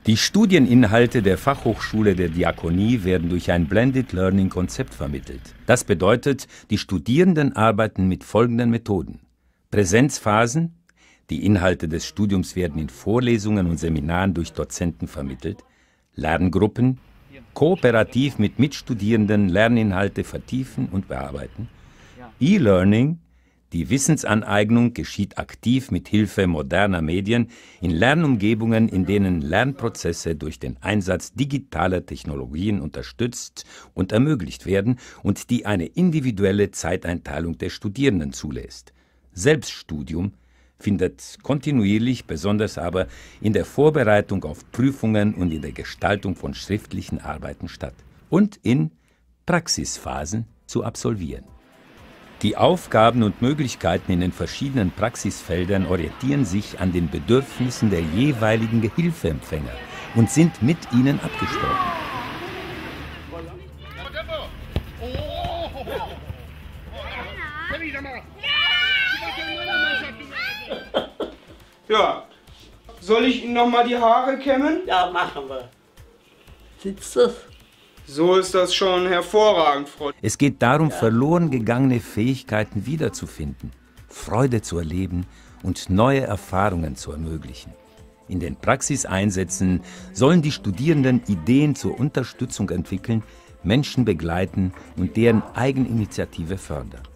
Die Studieninhalte der Fachhochschule der Diakonie werden durch ein Blended Learning Konzept vermittelt. Das bedeutet, die Studierenden arbeiten mit folgenden Methoden: Präsenzphasen, die Inhalte des Studiums werden in Vorlesungen und Seminaren durch Dozenten vermittelt, Lerngruppen, kooperativ mit Mitstudierenden Lerninhalte vertiefen und bearbeiten, E-Learning, die Wissensaneignung geschieht aktiv mit Hilfe moderner Medien in Lernumgebungen, in denen Lernprozesse durch den Einsatz digitaler Technologien unterstützt und ermöglicht werden und die eine individuelle Zeiteinteilung der Studierenden zulässt. Selbststudium findet kontinuierlich, besonders aber in der Vorbereitung auf Prüfungen und in der Gestaltung von schriftlichen Arbeiten statt und in Praxisphasen zu absolvieren. Die Aufgaben und Möglichkeiten in den verschiedenen Praxisfeldern orientieren sich an den Bedürfnissen der jeweiligen Hilfeempfänger und sind mit ihnen abgesprochen. Ja, soll ich Ihnen noch mal die Haare kämmen? Ja, machen wir. Sitzt das? So ist das schon hervorragend, Frau. Es geht darum, verloren gegangene Fähigkeiten wiederzufinden, Freude zu erleben und neue Erfahrungen zu ermöglichen. In den Praxiseinsätzen sollen die Studierenden Ideen zur Unterstützung entwickeln, Menschen begleiten und deren Eigeninitiative fördern.